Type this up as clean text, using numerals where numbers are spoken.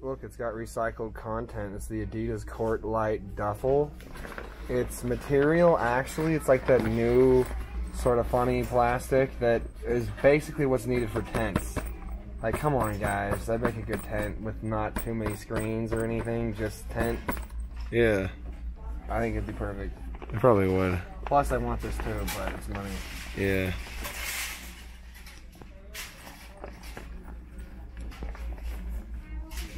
Look, it's got recycled content. It's the Adidas Court Light Duffel. Its material, actually, it's like that new sort of funny plastic that is basically what's needed for tents. Like, come on, guys. That'd make a good tent with not too many screens or anything, just tent. Yeah. I think it'd be perfect. It probably would. Plus, I want this too, but it's money. Yeah.